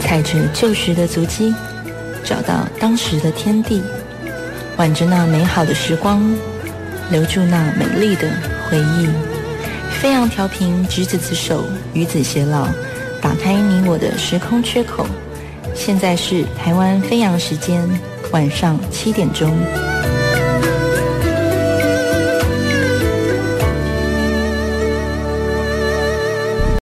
踩着旧时的足迹，找到当时的天地，挽着那美好的时光，留住那美丽的回忆。飞扬调频，执子之手，与子偕老，打开你我的时空缺口。现在是台湾飞扬时间，晚上7点钟。